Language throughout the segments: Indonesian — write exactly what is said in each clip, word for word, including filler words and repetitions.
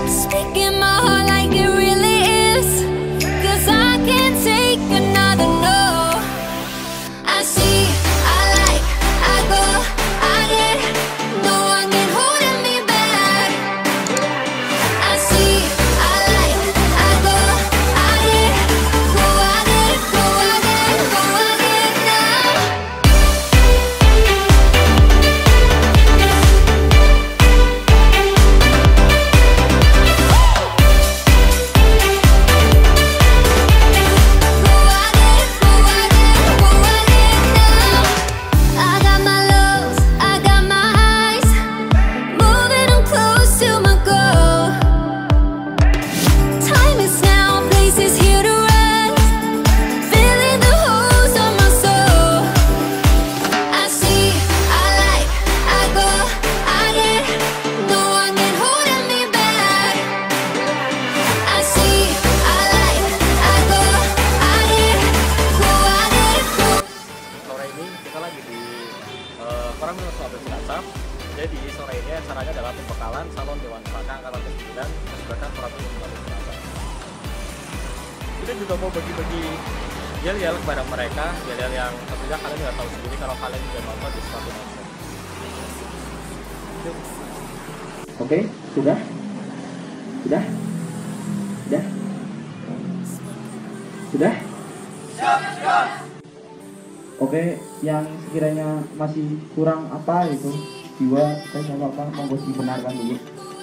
Speaking my heart like it really is, 'cause I can't take another no. I see, I like, I go, I get, no one can hold me back. I see, I like, I go, I get, go, I get, go, I get, go, I get now. Jadi sore ini acaranya adalah pembekalan Salon Dewan Saka Angkatan kesembilan Kesebelasan Peraturan Undang-Undang Selatan. Kita juga mau bagi-bagi yel-yel kepada mereka, yel-yel yang tentunya kalian nggak tahu sendiri kalau kalian juga nonton di suatu nonton. Oke, sudah? Sudah? Sudah? Sudah? Oke, yang sekiranya masih kurang apa itu jiwa, saya sama apa monggo dibenarkan dulu.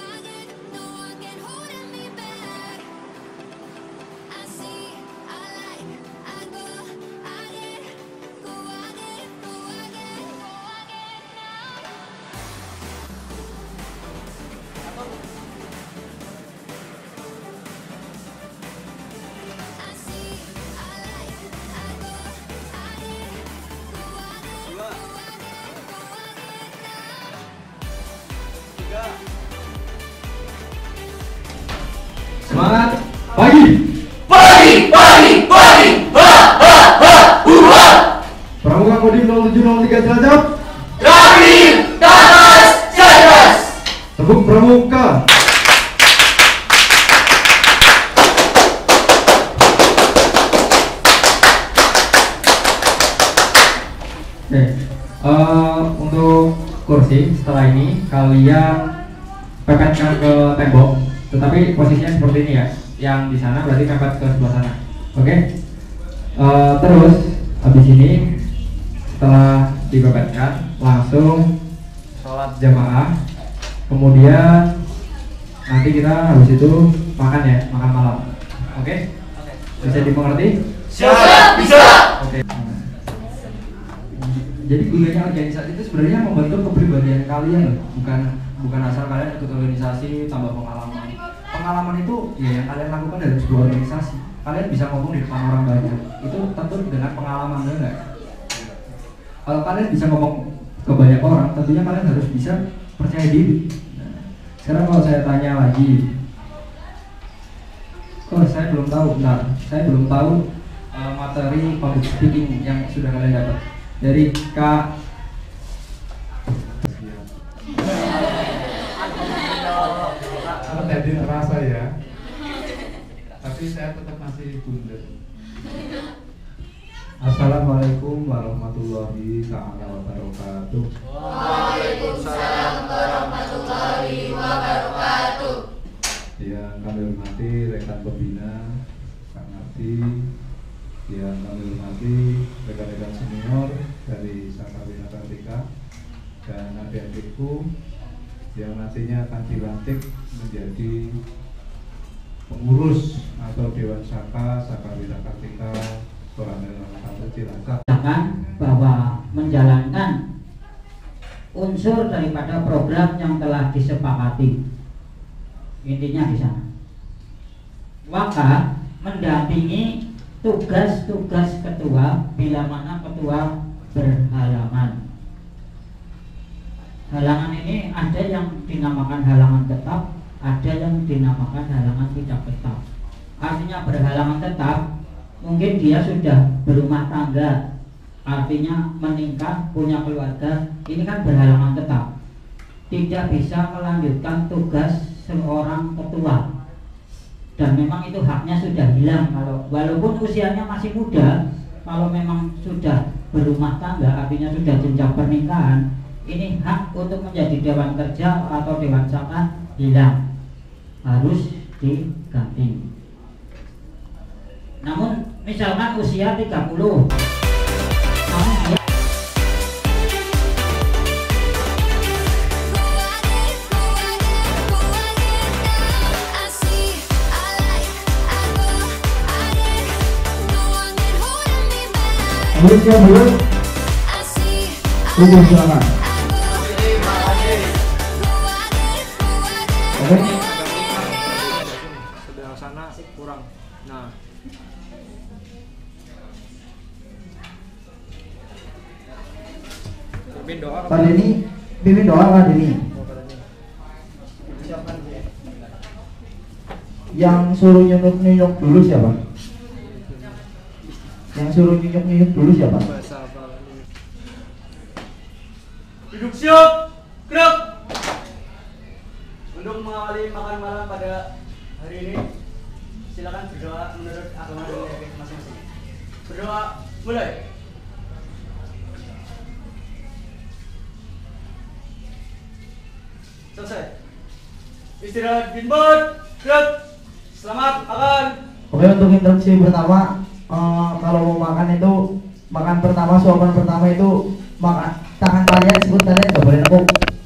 Semangat pagi, pagi, pagi, pagi, ha, ha, ha, hurra. Pramuka Kodim nol tujuh nol tiga Cilacap, Kodim Taras Cerdas. Tepuk Pramuka. Oke, uh, untuk kursi setelah ini kalian pepetkan ke tembok. Tetapi posisinya seperti ini ya, yang di sana berarti pepet ke sebelah sana. Oke, okay? uh, terus habis ini setelah dipepetkan langsung sholat jamaah, kemudian nanti kita habis itu makan ya, makan malam. Oke, okay? Bisa dimengerti? Siap, bisa. Oke. Okay. Jadi gunanya organisasi itu sebenarnya membentuk kepribadian kalian, bukan bukan asal kalian ikut organisasi tambah pengalaman. Pengalaman itu ya yang kalian lakukan dari sebuah organisasi. Kalian bisa ngomong di depan orang banyak. Itu tentu dengan pengalaman, enggak? Kalau kalian bisa ngomong ke banyak orang, tentunya kalian harus bisa percaya diri. Nah, sekarang kalau saya tanya lagi, oh saya belum tahu, bentar, saya belum tahu uh, materi public speaking yang sudah kalian dapat dari Kak. Tadi terasa ya, tapi saya tetap masih bundar. Assalamualaikum warahmatullahi wabarakatuh. Waalaikumsalam warahmatullahi wabarakatuh. Yang kami hormati rekan pembina, Kak Narti, yang kami hormati rekan-rekan senior dari Saka Bina Kartika dan adik-adikku yang nantinya akan dilantik menjadi pengurus atau Dewan Saka Saka Bina Kartika Koramil satu Cilacap. Bahwa menjalankan unsur daripada program yang telah disepakati, intinya di sana. Maka mendampingi tugas-tugas ketua bila mana ketua berhalangan. Halangan ini ada yang dinamakan halangan tetap, ada yang dinamakan halangan tidak tetap. Artinya berhalangan tetap, mungkin dia sudah berumah tangga, artinya menikah, punya keluarga, ini kan berhalangan tetap, tidak bisa melanjutkan tugas seorang ketua, dan memang itu haknya sudah hilang. Kalau walaupun usianya masih muda, kalau memang sudah berumah tangga, artinya sudah jenjang pernikahan, ini hak untuk menjadi dewan kerja atau dewan syaka hilang, harus diganti. Namun misalkan usia tiga puluh, namun dia Belum siap belum? Tunggu silakan. Oke. Sebelah sana kurang. Nah. Pimpin doa. Pak Denny, pimpin doa Pak Denny. Yang suruh nyunyuk-nyunyuk dulu siapa? Yang suruh nyunyuk-nyunyuk dulu siapa? Duduk siap, gerak. Untuk mengawali makan malam pada hari ini, silakan berdoa menurut agama dan keyakinan masing-masing. Berdoa, mulai. Selesai. Istirahat binbot, gerak. Selamat makan. Oke, untuk instruksi pertama, uh, kalau mau makan itu makan pertama, suapan pertama itu makan tangan kalian, sebut kalian nggak boleh nekuk.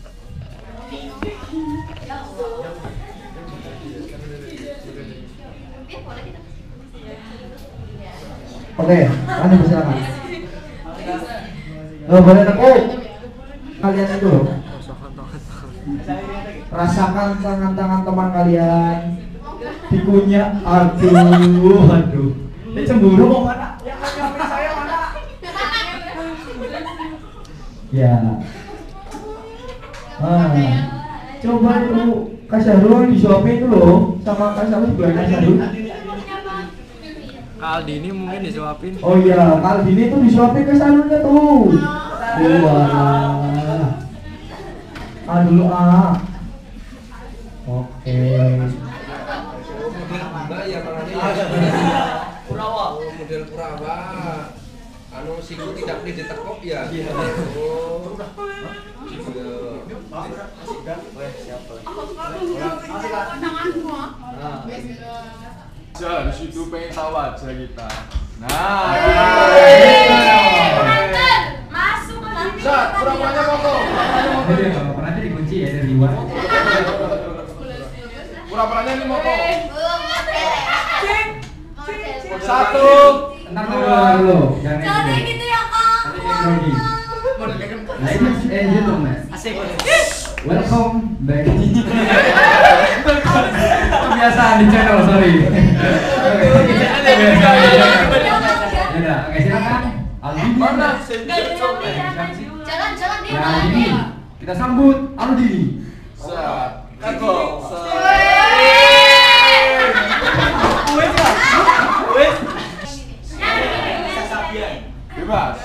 Oke, kalian bersilakan. Nggak boleh nekuk. Kalian itu loh. Rasakan tangan-tangan teman kalian. Pikunya, aduh, aduh. Ini cemburu kok mana? Yang nyampe saya mana? Ya. Ah. Coba itu Kak Syahrul disuapin itu loh sama Kak Syahrul sebelah Kak Syahrul. Kak Aldini mungkin disuapin. Oh iya, Kak Aldini tuh disuapin Kak Syahrulnya tuh. Wah. Ah dulu ah. Oke. Kurawa. Model Kurawa. Anu siku tidak boleh ditekuk ya. Oh. Di situ pengen tahu aja kita. Nah. Masuk ke sini. Zat, Kurawanya kok. Nanti dikunci ya dari luar. Pura-puranya ini mau kok. Oke. Satu. Entar dulu, jangan Jangan gitu ya, Kak. lagi. Ladies and gentlemen, welcome back. Kebiasaan di channel, sorry. Ya, oke silakan. Aldi. Mana? Jangan jangan dia Ya, malah Aldi. ya. Kita sambut Aldi. Set. Kiko. Bebas.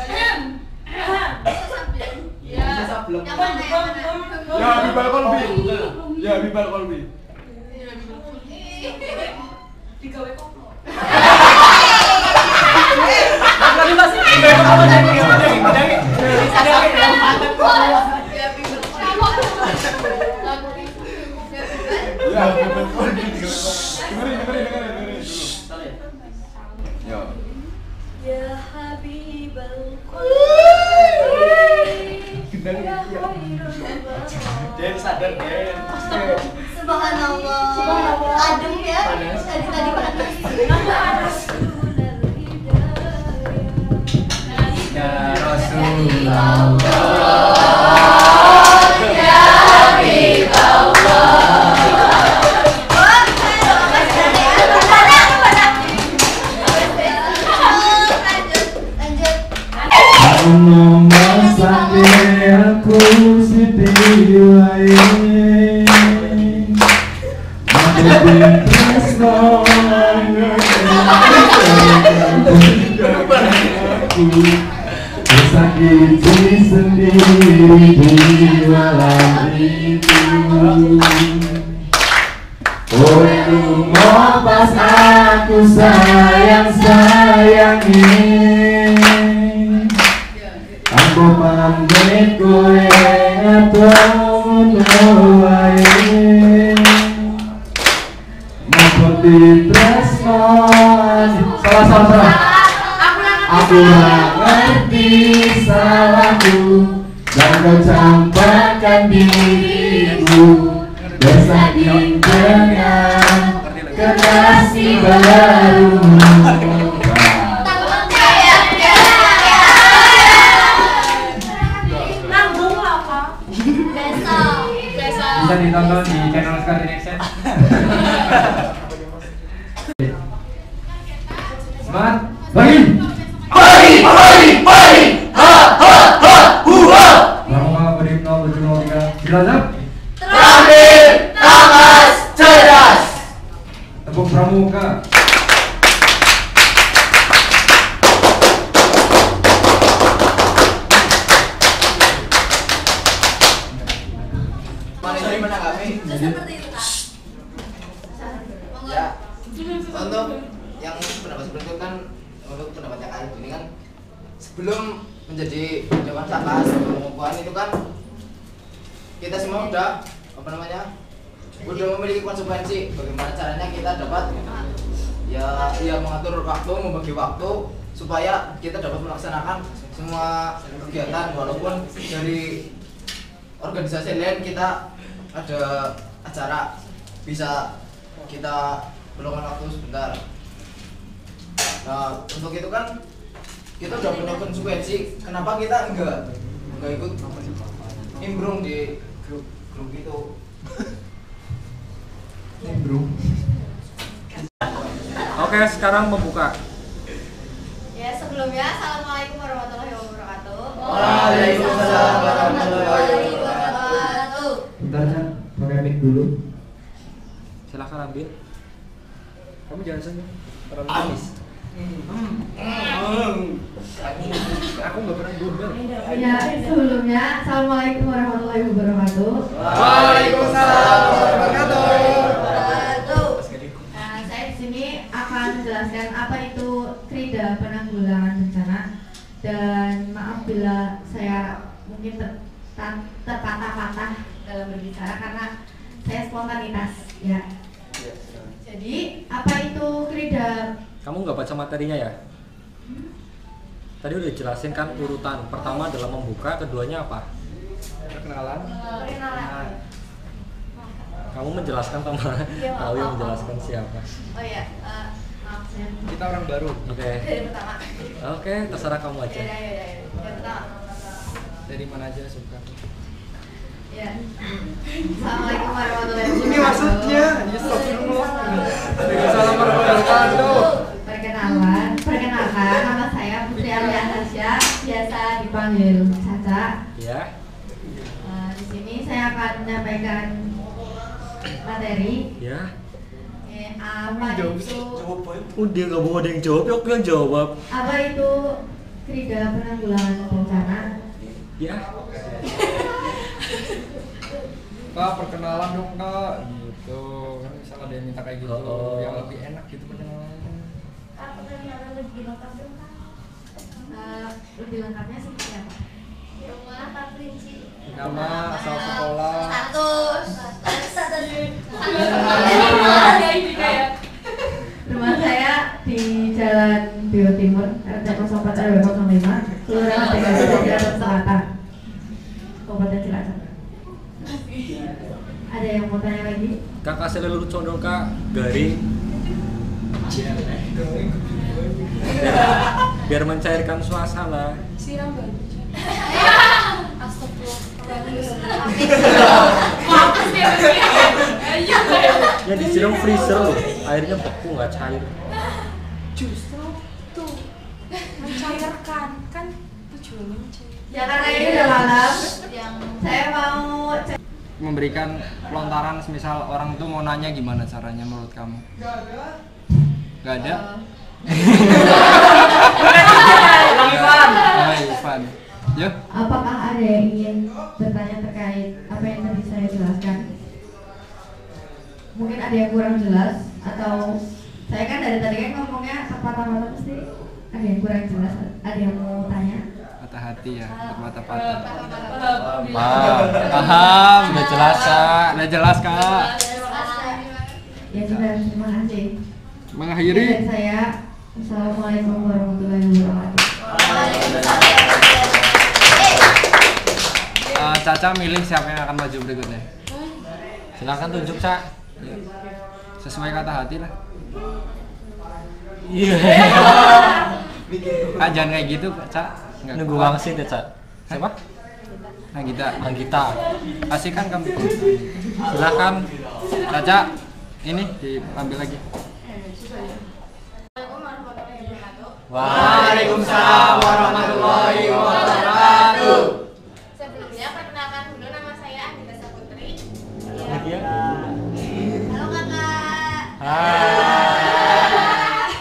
Ya, Bibal Kolbi. Ya, Bibal Kolbi. Ya, Bibal Kolbi. Dengerin, dengerin, dengerin, dengerin dulu. Yo. Ya Habibal Qalbi. Den sadar Den. Subhanallah. Adem ya. Tadi tadi panas. Ya Rasulullah. Ya Habiballah. Ngomong sampai aku sedih wae. Menjadi tresno aku tersakiti sendiri di malam itu. Oi lunga pas aku sayang-sayangi Aku pamit kowe ngono wae Mumpun ditresnoni Salah salah salah Aku ora ngerti salahku Dan kau campakkan diriku Bersanding dengan kekasih baru Bisa ditonton di channel Sekali Nation. Semangat, bagi, bagi, bagi, bagi, ha, ha, ha, huha. Pramuka Kodim nol tujuh nol tiga, Cilacap. Terakhir, tamas, cerdas. Tepuk Pramuka. Ya, untuk yang pendapat seperti itu kan untuk pendapatnya Kak ini kan sebelum menjadi Dewan Sakas sebelum pengukuhan itu kan kita semua udah apa namanya udah memiliki konsekuensi bagaimana caranya kita dapat ya ya mengatur waktu membagi waktu supaya kita dapat melaksanakan semua kegiatan walaupun dari organisasi lain kita ada acara bisa kita meluangkan waktu sebentar. Nah untuk itu kan kita udah punya konsekuensi. Kenapa kita enggak enggak ikut nimbrung di grup grup itu? Nimbrung. Oke, sekarang membuka. Ya sebelumnya, assalamualaikum warahmatullahi wabarakatuh. Waalaikumsalam warahmatullahi wabarakatuh. Bentar Chan, pakai mic dulu. Silahkan ambil. Kamu jangan senyum, terlalu manis. Aku nggak pernah gombal. Ya sebelumnya, assalamualaikum warahmatullahi wabarakatuh. Waalaikumsalam warahmatullahi wabarakatuh. Nah, saya di sini akan menjelaskan apa itu Krida Penanggulangan Bencana dan maaf bila saya mungkin ter terpatah-patah dalam berbicara karena saya spontanitas ya. Jadi apa itu Krida? Kamu nggak baca materinya ya? Tadi udah jelasin kan urutan. Pertama adalah membuka, keduanya apa? Perkenalan. Perkenalan. Kamu menjelaskan sama Ya, tahu yang menjelaskan siapa? Oh ya, uh, maaf saya. Kita orang baru. Oke. Okay. Dari pertama. Oke, okay, terserah kamu aja. Ya, ya, ya, ya. Yang pertama. Dari mana aja suka? Ya. Assalamualaikum warahmatullahi wabarakatuh. Ini maksudnya, Assalamualaikum warahmatullahi wabarakatuh. Perkenalan, perkenalkan nama saya Putri Alia Tasya, biasa dipanggil Caca. Ya. Uh, di sini saya akan menyampaikan materi. Ya. Eh, apa itu? Udah nggak mau ada yang jawab, ya aku yang jawab. Apa itu Krida Penanggulangan Bencana? Ya. Kak, perkenalan dong Kak, gitu kan misalnya ada yang minta kayak gitu, oh. yang lebih enak gitu perkenalan. Kak, perkenalan lebih lengkap dong Kak. Uh, lebih lengkapnya seperti apa? Nama, kata kunci. Nama, asal sekolah. Status. Status. Rumah saya di Jalan Bio Timur, R T nol empat R W nol lima, Kelurahan Tegasi Cilacap Selatan, Kabupaten Cilacap. Ada yang mau tanya lagi? Kakak saya leluhur condong Kak, garing. Biar mencairkan suasana. Siram baju. Ya disiram freezer loh, airnya beku nggak cair. Justru tuh mencairkan kan tujuannya mencair. Ya karena ini udah malam, yang saya mau Memberikan pelontaran semisal orang tuh mau nanya gimana caranya menurut kamu? Gak ada? Bang Ivan. Bang Ivan. Yuk. Apakah ada yang ingin bertanya terkait apa yang tadi saya jelaskan? mungkin ada yang kurang jelas atau saya kan dari tadi kan ngomongnya patah-patah pasti ada yang kurang jelas, ada yang mau tanya? Patah hati ya, bermata-patah. Paham, paham, udah jelas kak, udah jelas kak. Ya sudah, terima kasih. Mengakhiri. Dan saya, assalamualaikum warahmatullahi wabarakatuh. Uh, Caca milih siapa yang akan maju berikutnya. Silakan tunjuk Cak. Sesuai kata hati lah. Iya. Ah jangan kayak gitu Cak. Nunggu wangsit ya Cak. Siapa? Anggita. Anggita. Kasihkan kamu. Silakan. Caca. Ini diambil lagi. Waalaikumsalam warahmatullahi wabarakatuh. Sebelumnya perkenalkan dulu, nama saya Anggita Saputri. Ya. Halo kakak. Hai.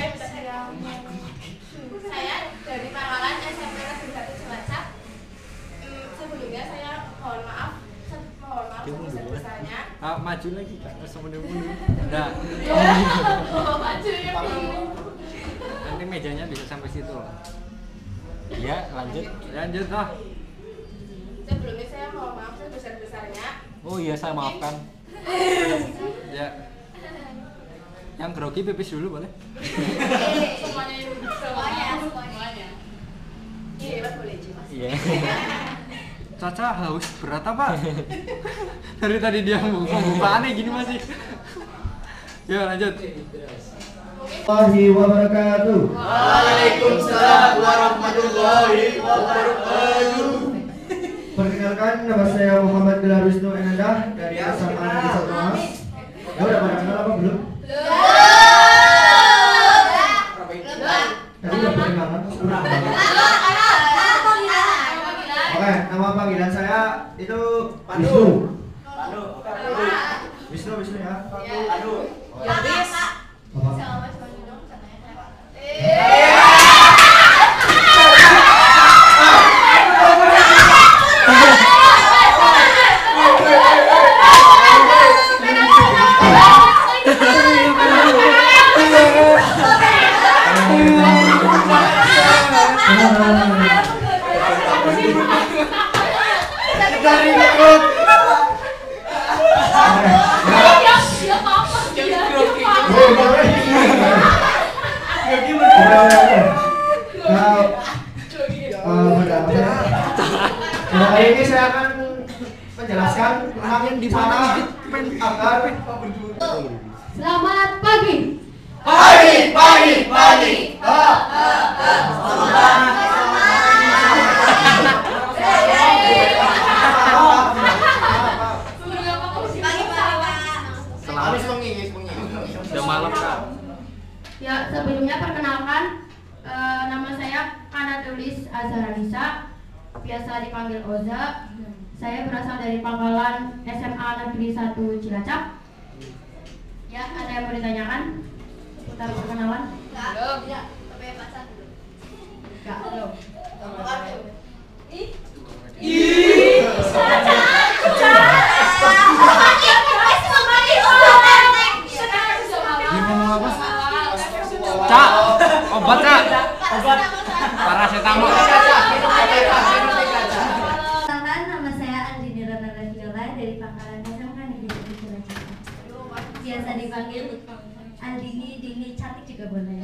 Saya dari Pangkalan S M P Negeri satu Cilacap. Hmm, sebelumnya saya mohon maaf, mohon maaf sebesar-besarnya. Ah, maju lagi Kak, sama mundur. Udah. Maju ya. Nanti mejanya bisa sampai situ loh. Iya, lanjut. Lanjut lah. Sebelumnya saya mohon maaf sebesar-besarnya. Oh iya, saya maafkan. Ya. Yang grogi pipis dulu boleh? Semuanya ibu. Semuanya, semuanya. Iya, Mas boleh Mas. Iya. Caca haus berat apa? Dari tadi dia buka bukaannya gini masih. Ya lanjut. Warahmatullahi wabarakatuh. Waalaikumsalam warahmatullahi wabarakatuh. Perkenalkan, nama saya Muhammad Gelar Wisnu Enandah dari S M A Negeri satu Mas. Ya udah pada kenal apa belum? Tadi udah perkenalan. Oke, nama panggilan saya itu Wisnu. Wisnu, Wisnu ya. Aduh. Ya, Pak. Sama Mas maju dong katanya lewat. Nah, ini saya akan menjelaskan tentang di mana agar Selamat pagi. Pagi, pagi, pagi. Udah malam Kak. Ya, sebelumnya perkenalkan eh, nama saya Kanatulis Azharanisa, biasa dipanggil Oza. Saya berasal dari Pangkalan S M A Negeri satu Cilacap. Ya, ada yang mau ditanyakan seputar perkenalan? Belum. Ya, tapi pacar dulu. Enggak, belum. Ih. Ih. Caca. Caca. Ngomong apa? Cak, obat Cak. Obat. Paracetamol. Perkenalkan, nama saya Andini Renata Viola dari Pangkalan S M A Negeri satu Cilacap. Biasa dipanggil Andini, Dini, cantik juga boleh.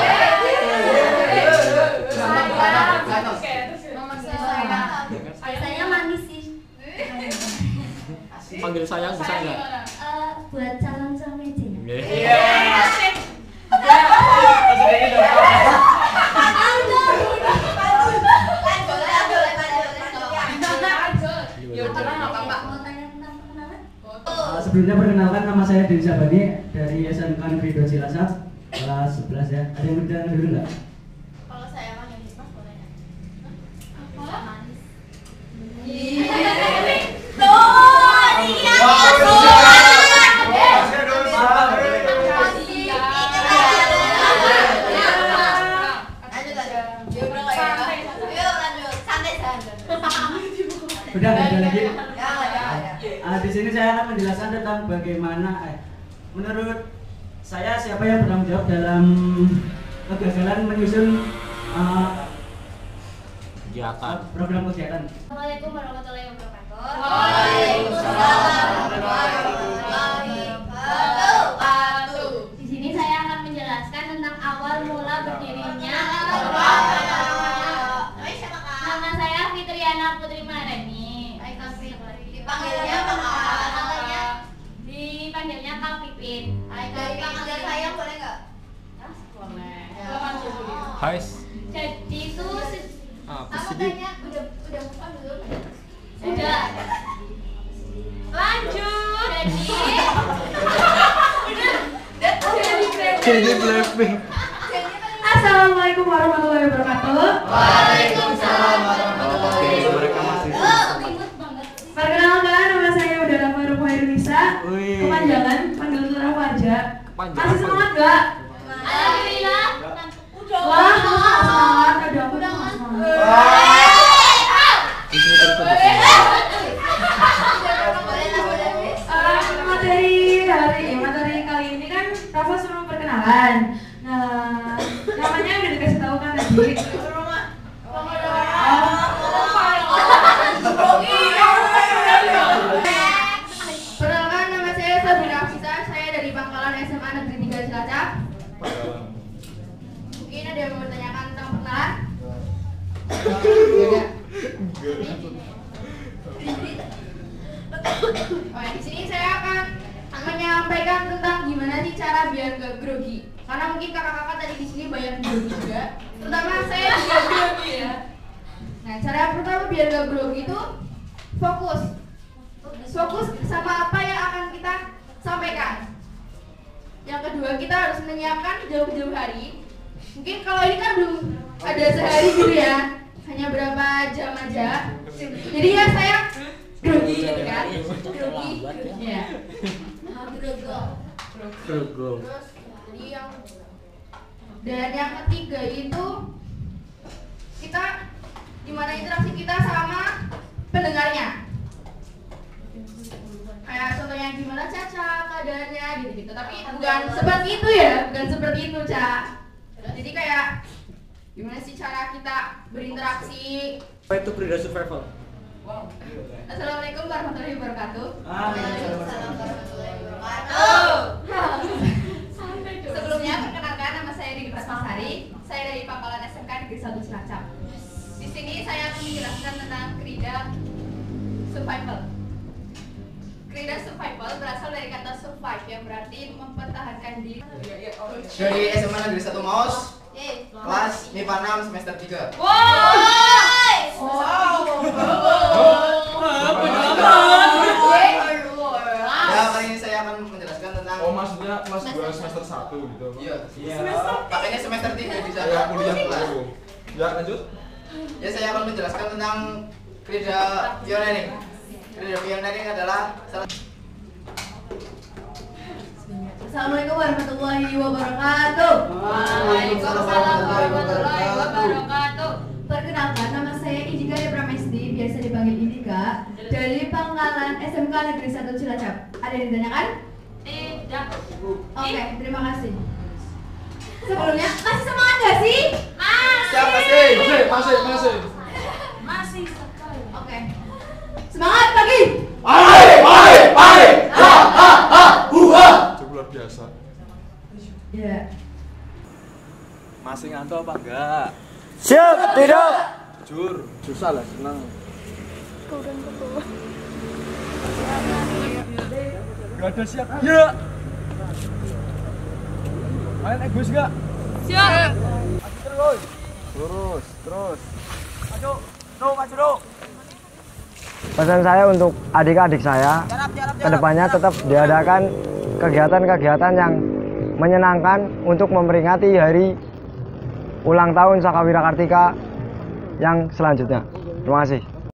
Saya manis sih. Panggil sayang bisa nggak? Eh, buat calon suami aja. Iya. Uh, sebelumnya perkenalkan, nama saya Dewi Sabani dari S M K Negeri dua Cilacap kelas sebelas ya. Ada yang bertanya dulu nggak? Kalau saya manggil Mas boleh ya? Apa? Manis. Udah, ada lagi. Ya, ya, ya. Uh, di sini saya akan menjelaskan tentang bagaimana eh, menurut saya siapa yang bertanggung jawab dalam kegagalan menyusun uh, kegiatan program kegiatan. Assalamualaikum warahmatullahi wabarakatuh. Waalaikumsalam warahmatullahi wabarakatuh. Di sini saya akan menjelaskan tentang awal mula berdirinya. Nama saya Fitriana Putri Mareni. Dipanggilnya apa? Dipanggilnya Kang Pipin. Dari panggilan saya boleh nggak? Boleh. Hai. Jadi itu se- Apa Aku sih Dik? tanya udah udah bukan belum? Udah. Lanjut. Jadi Jadi Blackpink. Assalamualaikum warahmatullahi wabarakatuh. Waalaikumsalam warahmatullahi Mereka masih Perkenalkan, nama saya Udara Faruq Hairunisa. Wih. Kepanjangan panggil Udara Farja. Kepanjangan Masih apa? semangat gak? alhamdulillah. Wah, semangat. Ada aku udah nggak semangat. Eh, materi hari materi kali ini kan Rafa suruh perkenalan. Nah, namanya udah dikasih tahu kan tadi. Perkenalkan, nama saya Sabrina Afisa. Saya dari Pangkalan S M A Negeri tiga Cilacap. Mungkin ada yang mau bertanyakan tentang perkenalan? Oke, di sini saya akan menyampaikan tentang gimana sih cara biar gak grogi. Karena mungkin kakak-kakak tadi di sini banyak grogi juga. Terutama saya juga grogi ya. Nah, cara pertama biar gak grogi itu fokus. Fokus sama apa yang akan kita sampaikan. Yang kedua, kita harus menyiapkan jauh-jauh hari. Mungkin kalau ini kan belum ada sehari gitu ya, hanya berapa jam aja. Jadi ya saya grogi gitu kan, grogi, ya. Terus Jadi yang dan yang ketiga itu kita gimana interaksi kita sama pendengarnya. Kayak contohnya gimana Caca keadaannya gitu-gitu. Tapi bukan seperti itu ya, bukan seperti itu Ca. Jadi kayak gimana sih cara kita berinteraksi. apa itu Frida Survival? Assalamualaikum warahmatullahi wabarakatuh. Waalaikumsalam warahmatullahi wabarakatuh. Sebelumnya perkenalkan, nama saya Rini Prasmasari. Saya dari Pangkalan S M K Negeri satu Cilacap. Di sini saya akan menjelaskan tentang Krida Survival. Krida Survival berasal dari kata survive yang berarti mempertahankan diri. Dari S M A Negeri satu Maus, kelas M I P A enam semester tiga. Ya, kali ini saya akan menjelaskan tentang. Oh, maksudnya kelas dua semester satu gitu. Iya. Makanya semester tiga di sana. Ya, kuliah dulu. Ya, lanjut. Ya, saya akan menjelaskan tentang Krida pioneering. Krida pioneering adalah salah. Assalamualaikum warahmatullahi wabarakatuh. Waalaikumsalam warahmatullahi wabarakatuh. Perkenalkan, nama saya Indika Pramesti, biasa dipanggil Indika, dari Pangkalan S M K Negeri satu Cilacap. Ada yang ditanyakan? Tidak. Oke, terima kasih. Sebelumnya, masih semangat gak sih? Masih. Siapa sih? Masih, masih, masih. Masih sekali. Oke. Semangat lagi. Hai, hai, hai. Ha, ha, ha. Huha. Cukup luar biasa. Iya. Masih ngantuk apa enggak? Siap, tidak. Jujur, susah lah, senang. Gak ada siap. Ya. Main egois gak? Siap. Terus. Lurus, terus. Maju, no, maju, no. Pesan saya untuk adik-adik saya, kedepannya tetap diadakan kegiatan-kegiatan yang menyenangkan untuk memperingati hari ulang tahun Saka Wira Kartika yang selanjutnya. Terima kasih.